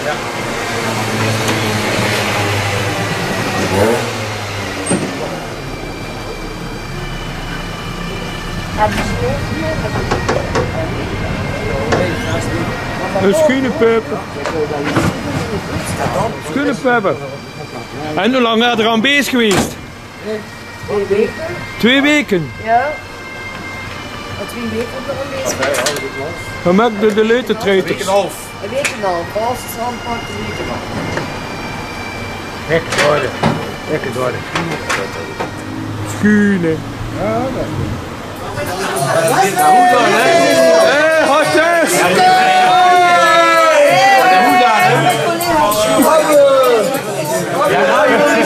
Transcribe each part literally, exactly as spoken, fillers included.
Ja. Een schoenenpeuper. Schoenenpeuper. En hoe lang had er aan bezig geweest? Twee weken. Twee weken? Ja. Wat twee weken op de aanwezig. Dan maak je de leutertreuters. Een week en een half. Een week en een half. Als het aanpakt, een week en een half. Lekker door. Lekker door. Schoenen. Ja, dat is goed. Hoe dan, hè? Hé, hartjes! Hoe dan, hè? Ja, nou, jongens.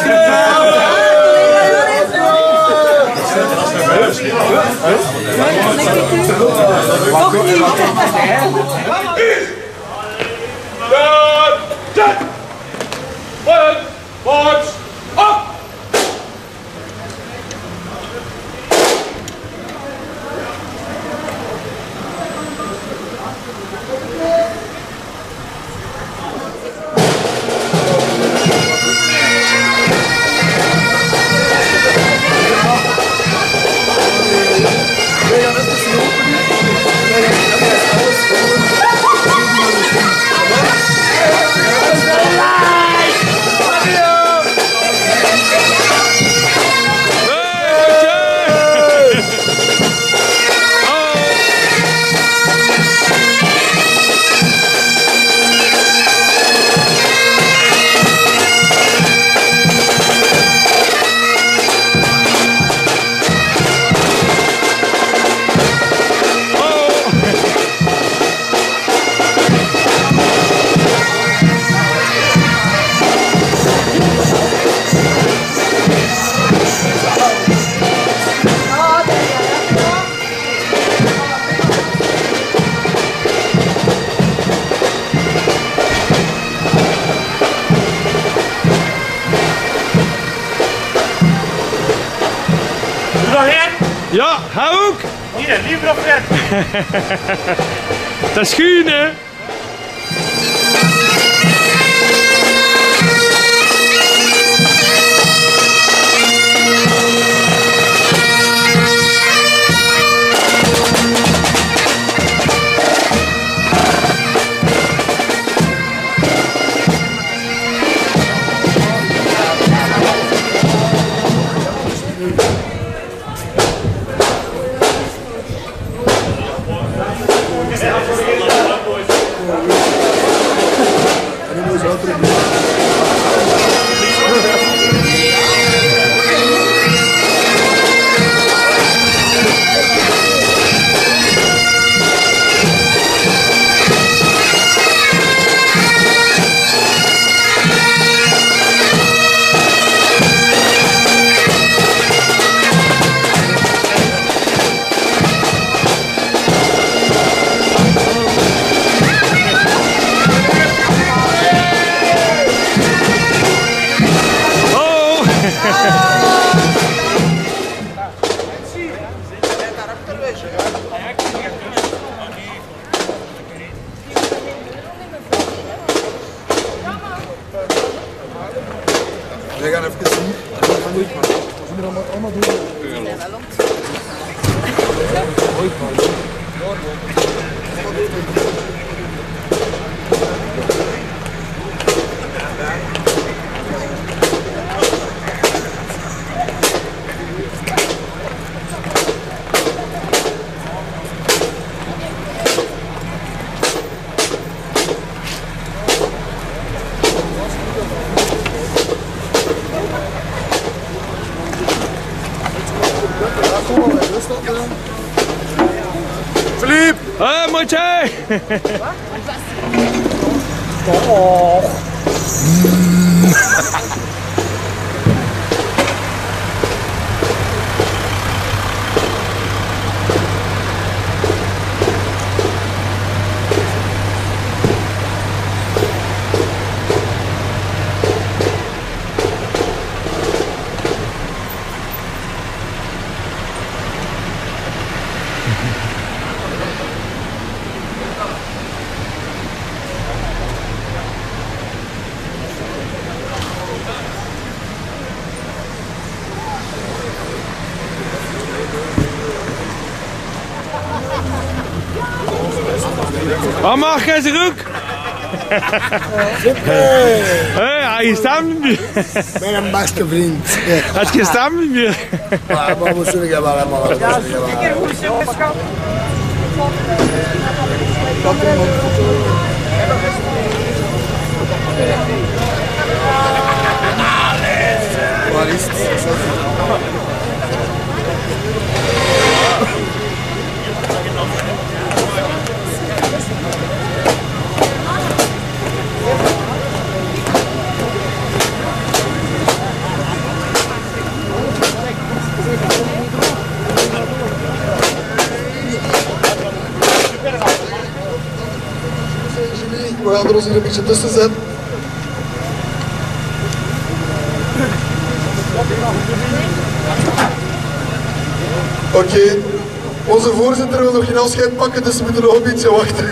Toch niet. Zet! March! Op! Ja, hou ook! Hier, liever op red. Dat is schoenen! Wij gaan even zien. Dat gaan we niet maken. We moeten allemaal, allemaal doen. Philippe! Hé, Moetje! Oh. Wat mag jij zich ook? Hé, hij is staan met me. Mijn beste vriend. Had je staan met me? Maar wat moet ik wel helemaal? Ja, een keer hoe ze beschouwt. Waar is het? We gaan er ons hier een beetje tussen zetten. Oké, okay. Onze voorzitter wil nog geen afscheid pakken, dus we moeten nog een beetje wachten.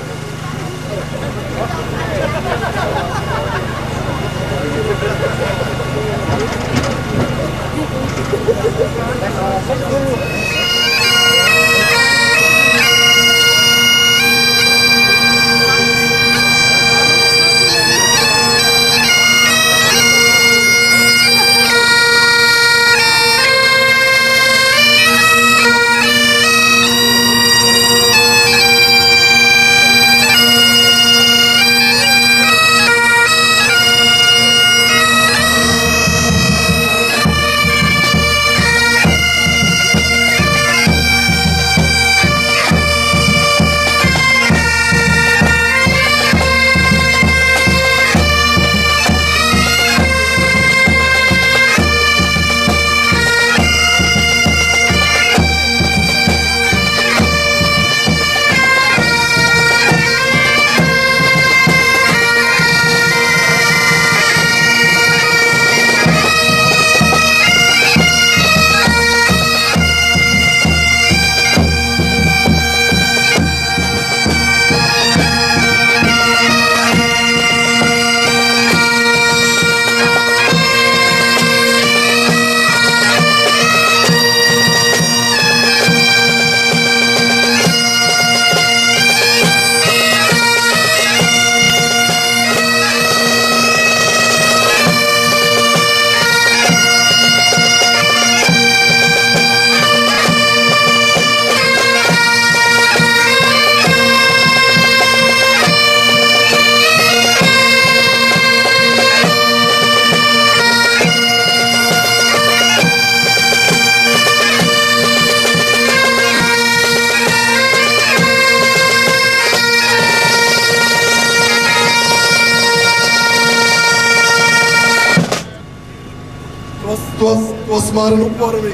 Het was, het was maar een opwarming.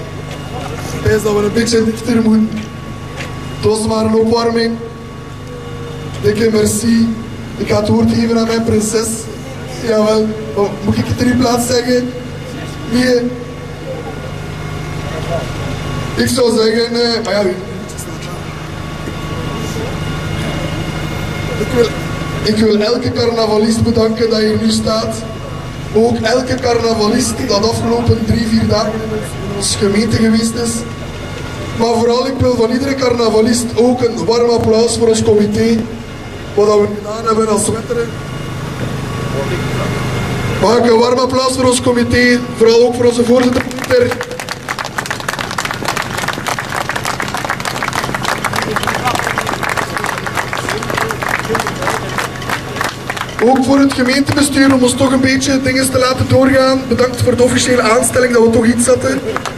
Ik weet dat we een beetje dichter moeten. Het was maar een opwarming. Dikke merci. Ik ga het woord geven aan mijn prinses. Jawel, oh, moet ik het er in plaats zeggen? Nee. Ik zou zeggen, uh, maar ja, ik wil, ik wil elke carnavalist bedanken dat hier nu staat. Ook elke carnavalist die dat afgelopen drie, vier dagen in onze gemeente geweest is. Maar vooral, ik wil van iedere carnavalist ook een warm applaus voor ons comité. Wat we gedaan hebben als wetteren. Mag ik een warm applaus voor ons comité, vooral ook voor onze voorzitter. Ook voor het gemeentebestuur om ons toch een beetje dingen te laten doorgaan. Bedankt voor de officiële aanstelling dat we toch iets hadden.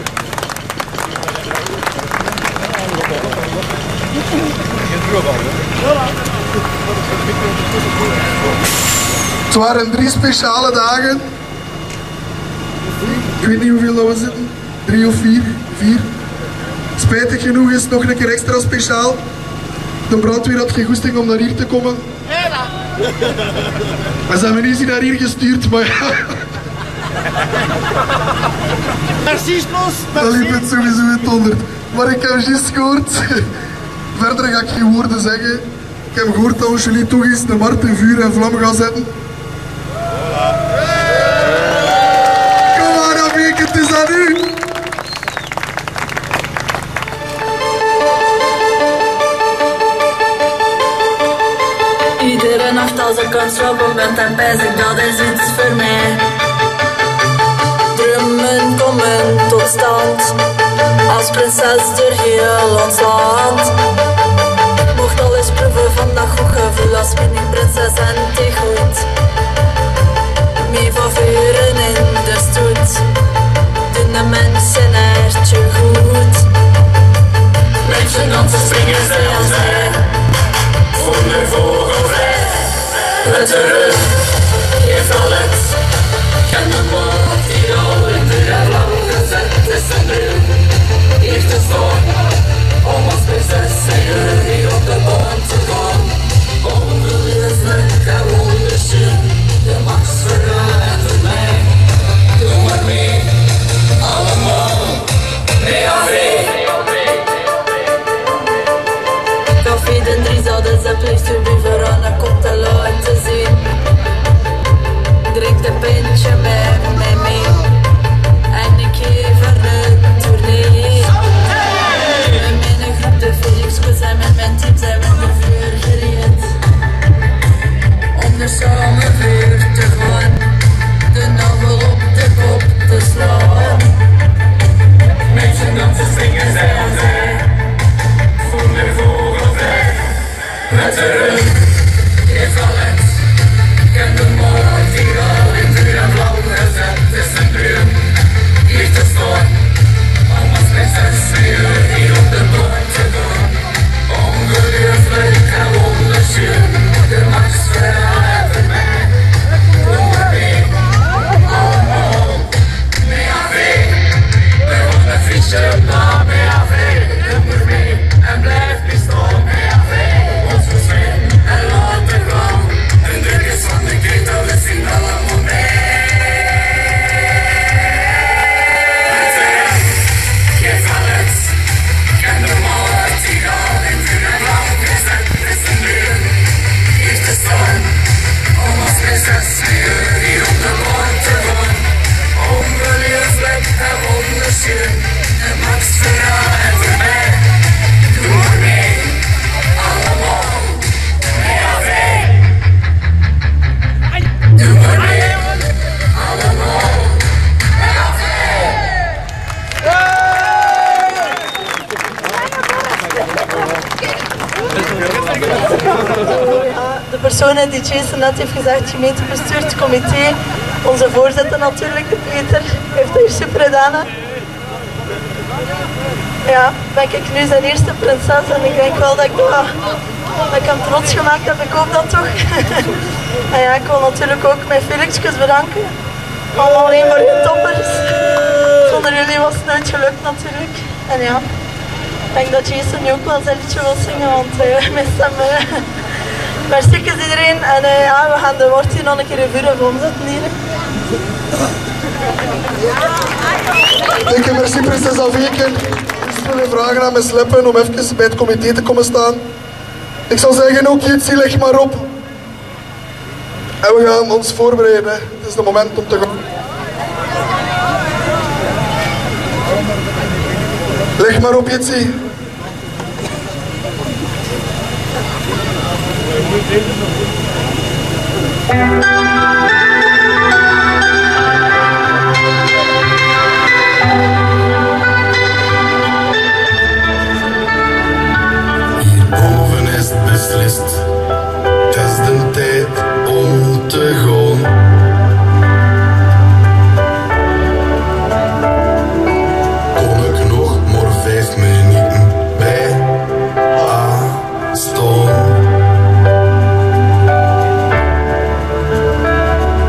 Het waren drie speciale dagen. Ik weet niet hoeveel dat we zitten. Drie of vier. Vier. Spijtig genoeg is het nog een keer extra speciaal. De brandweer had geen goesting om naar hier te komen. Maar ze hebben me niet naar hier gestuurd, maar ja. Merci, Snos. Dan liep het sowieso in het honderd. Maar ik heb juist gehoord. Verder ga ik geen woorden zeggen. Ik heb gehoord dat ons jullie toch eens de markt in vuur en vlam gaan zetten. Kom maar, Abiek, het is aan u. als ik kan slapen ben, dan pijs ik dat is iets voor mij. Dromen komen tot stand, als prinses door heel ons land. Mocht al eens proeven van dat goed gevoel, als mini-prinses en te goed. Mee van vuren in de stoet, doen de mensen ertje goed. Mensen dansen, zingen, zij en zij, voor de vogel vrij. Het terug, geef alles, ken de maat die al in de rij lang gezet is een droom. Heeft de storm, om als prinses en hier op de baan te gaan. Ongelooflijk en wonderschön, de max verhaal en voor mij. Doe maar mee, allemaal, mee aan mee. Café de Dries hadden zijn plicht voor die veranderen komt te laten zien. Drink een pintje met mij mee en ik geef er een tournee. Met mijn groep de Felixkes en met mijn team zijn we de vuur gereed om er samen vuur te gaan, de nagel op de kop te slaan. Mensen dansen, zingen, zij en zij, voel de vogel vrij. Met de rug, geef alles, ken de maat die al in vuur en vlam gezet is een droom. Hier te staan, om als prinses weer hier op de baan te gaan. Ongelooflijk en wonderschön, de max verhaal en voor mij. Doe maar mee, allemaal, mee aan vee. We gaan een fietsje naar mee aan vee. Doe maar mee en blijf bestaan mee aan vee. Ons verswijn en laten gaan. En de rest van de keten, we zien allemaal mee. Met de rug, geef alles, ken de maat die al in vuur en vlam gezet is een droom. Hier te staan, om als prinses weer hier op de baan te gaan. Ongelooflijk en wonderschön, de max verhaal en voor mij. Doe maar mee, allemaal, mee aan vee. Doe maar mee, allemaal, mee aan vee. De personen die Jason net heeft gezegd, gemeentebestuur, het comité, onze voorzitter natuurlijk, de Peter, heeft hij super gedaan. Hè? Ja, ben ik nu zijn eerste prinses en ik denk wel dat ik, dat, dat ik hem trots gemaakt heb, ik hoop dat toch. En ja, ik wil natuurlijk ook mijn Felixkes bedanken. Allemaal alleen maar je toppers. Zonder jullie was het nooit gelukt natuurlijk. En ja, ik denk dat Jason nu ook wel zijn liedje wil zingen, want uh, mijn stem... Uh, Merci iedereen en uh, ja, we gaan de woord hier nog een keer in vuur even omzetten hier. Dank je, merci prinses Aveken. Ik wil je vragen aan mijn slippen om even bij het comité te komen staan. Ik zou zeggen, ook Jitsi, leg maar op. En we gaan ons voorbereiden. Het is het moment om te gaan. Leg maar op, Jitsi. Hierboven is het beslist, het is de tijd om te gaan. Kon ik nog maar vijf minuten bij aanstaan?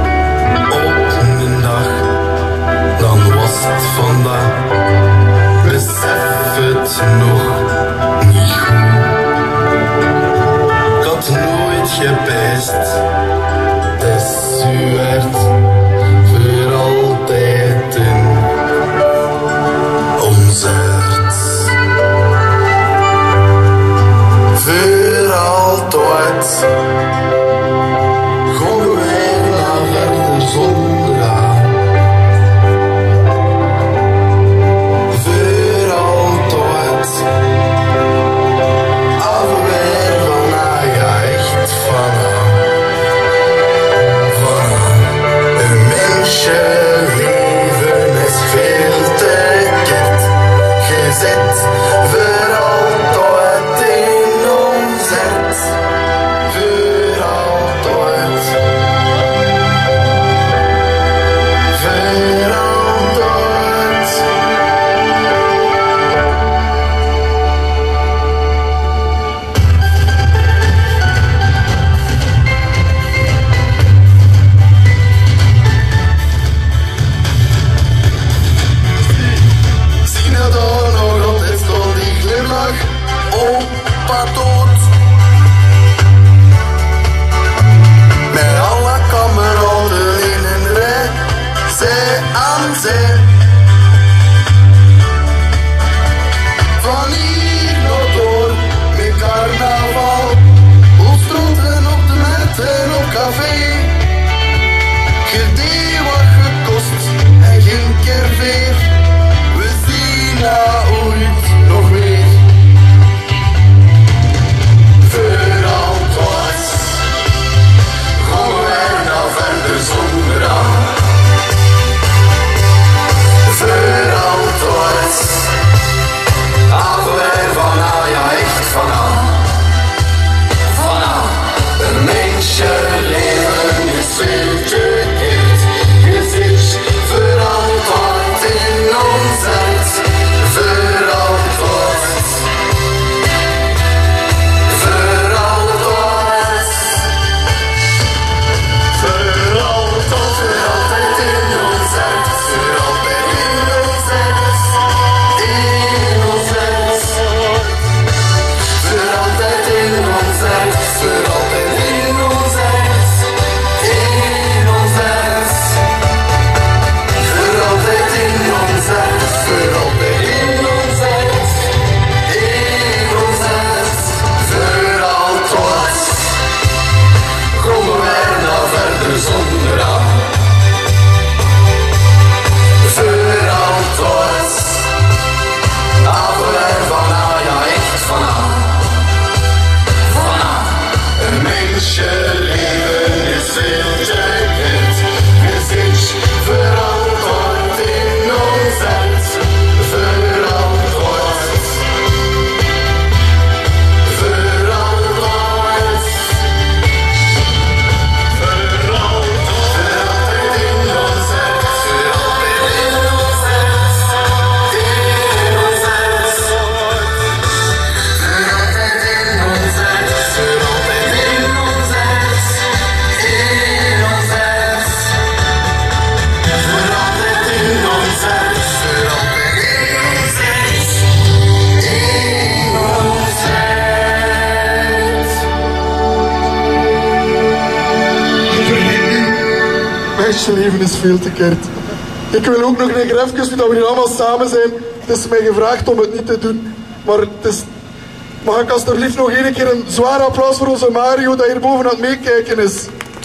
Meisjesleven is veel te kort. Ik wil ook nog een keer even, nu dat we hier allemaal samen zijn, het is mij gevraagd om het niet te doen, maar het is... Mag ik alsjeblieft nog één keer een zwaar applaus voor onze Mario, dat hier boven aan het meekijken is.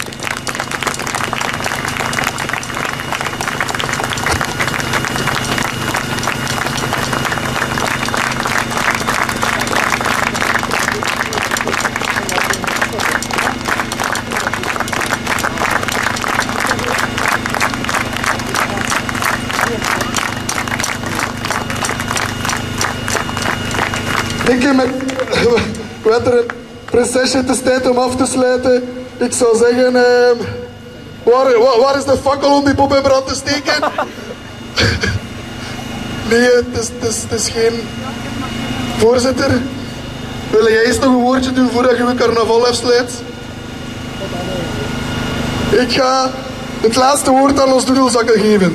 Ik heb met... We hebben er een prinsesje, het is tijd om af te sluiten. Ik zou zeggen... Uh, waar, waar, waar is de fakkel om die pop in brand te steken? Nee, het is, het, is, het is geen... Voorzitter, wil jij eens nog een woordje doen voordat je je carnaval afsluit? Ik ga het laatste woord aan ons doedelzakken geven.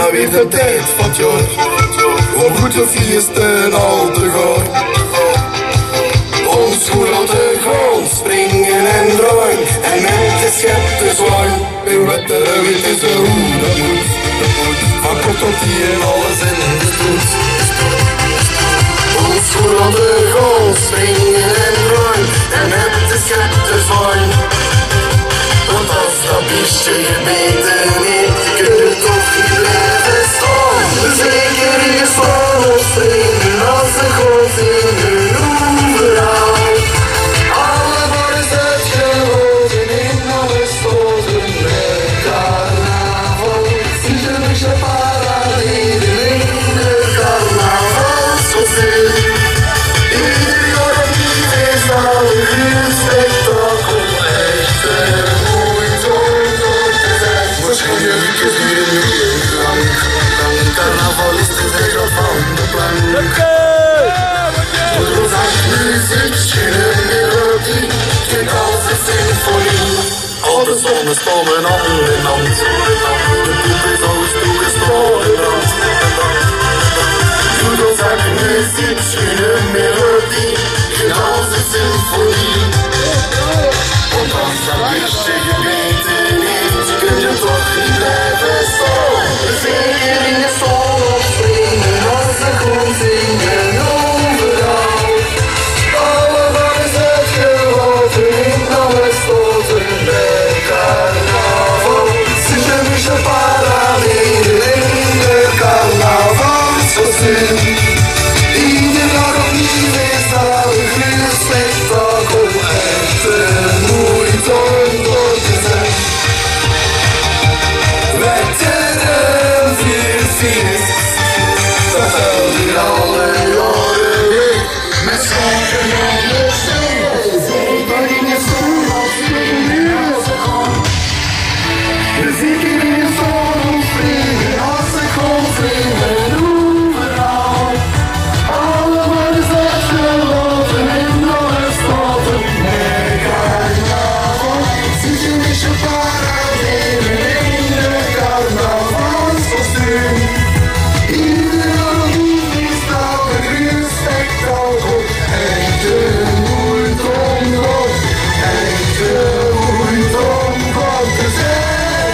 nou weer de tijd van het jaar. Om goed te feesten al te gaan. Ons goed aan de grond springen en draaien. En met de schep te zwaaien. En wat de weet is de hoe dat moet. Van kort tot hier alles in de stoet. Ons goed aan de grond springen en draaien. En met de schep te zwaaien. Want als dat beestje gebeten heeft, kun je toch niet blijven staan. Zeker hier staan of springen als de grond in hun overal. Alle worden uitgehouden in alle stoten bij carnaval. Ziet een beetje paradies in de carnavalskostuum. Ieder jaar opnieuw is al een groot spektakel. Echt mooi door door te zijn. Misschien een weekje hier in de plank. Carnavalisten zijn al van de plank. Voor ons als muziekje een melodie. Klinkt als een symfonie. Al de zonnen stonden hand in hand. De poep is al toegestoken brand. Voor ons als muziekje een melodie. Klinkt als een symfonie. Want als dat beestje gebeten heeft, kun je toch niet blijven staan. Zeker in de zon opspringen als de grond zingen overal. Alle is uitgehouden in alle stoten bij carnaval. Zit een beetje paradies in de carnavalskostuum. Ieder jaar opnieuw is dat een groot spektakel. Echt een moeite om door te zijn. Wetteren vier feest, dat telt hier alle jaren weer. Met schonken en de zee, zeker in de zon als we nu gaan. Zeker in de zon springen als de grond springen overal. Alle worden uitgelopen in alle stoten bij carnaval. Zit een beetje paradies in de carnavalskostuum. Ieder jaar opnieuw is dat een groot spektakel. Echt een moeite om door, echt een moeite om van te zijn.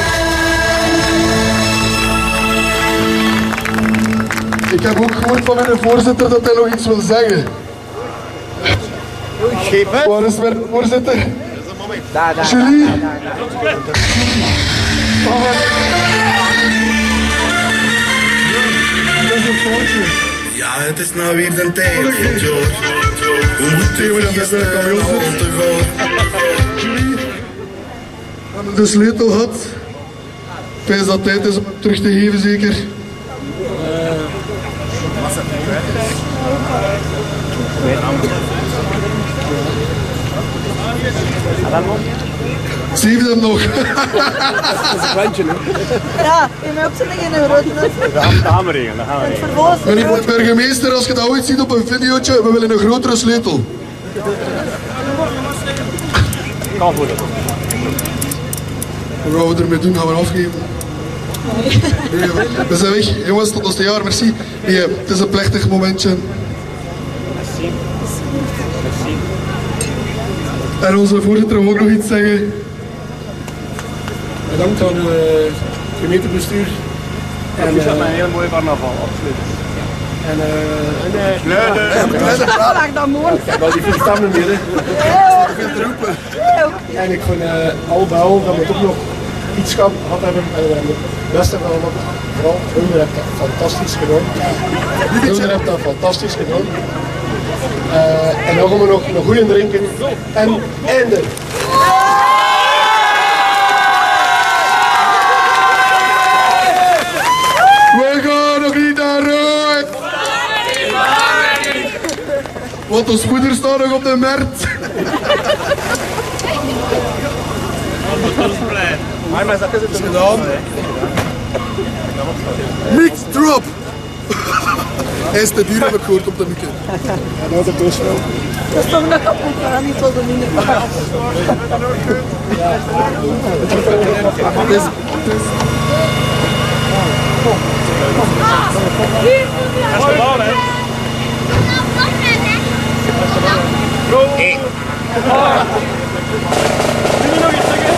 Ik heb ook gehoord van mijn voorzitter dat hij nog iets wil zeggen. Waar is mijn voorzitter? Julie? Ja, het is nou weer de tijd van het jaar. Hoe moet je dat de hand te gaan? We hebben de sleutel gehad. Ik wijs dat het tijd is om hem terug te geven, zeker. Zie je hem nog? Dat is een klantje, hè? Ja, je moet ook zitten in een grote nut. Dat gaan we regelen, dat gaan we Het regelen. vervolg is Meneer de burgemeester, als je dat ooit ziet op een videootje, we willen een grotere sleutel. Kan voor dat. Wat gaan we ermee doen? Gaan we hem afgeven? Nee, we zijn weg. Jongens, tot ons te jaar, merci. Nee, het is een plechtig momentje. Merci. Merci. En onze voorzitter wil ook nog iets zeggen. Bedankt aan het gemeentebestuur. En het is een heel mooi carnaval, absoluut. En eh Lag dat mooi. ik heb al die vier stemmen meer, hè. Veel te roepen. En ik vind uh, al bij al dat we toch nog iets gehad hebben. En we hebben het beste van wat. Vooral, Ulder heeft dat fantastisch gedaan. Ulder heeft dat fantastisch gedaan. Uh, en dan gaan we nog een goede drinken. En einde. We gaan nog niet naar rood. Want ons moeder staat nog op de markt. Het is gedaan. Mix drop. Hij is te duur, heb ik gehoord, op de mikken. En nou de boosvrouw. Dat is toch nog kapot, we gaan niet tot de minder. Het is, het is... Dat is de bal, hè? Hey. Oh. Doe je nog iets zeggen?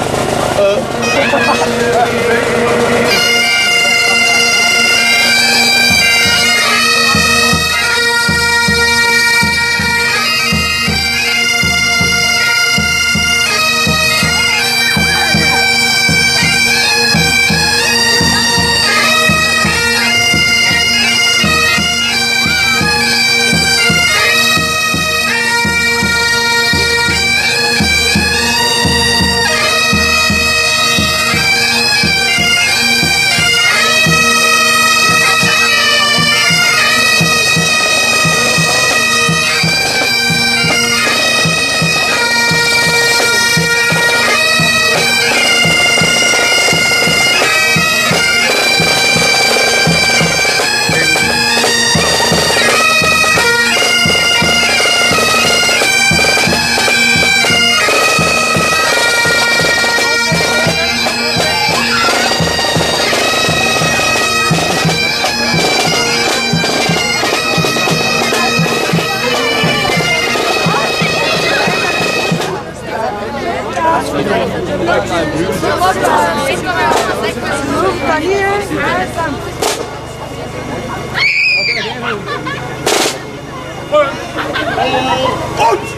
Goed!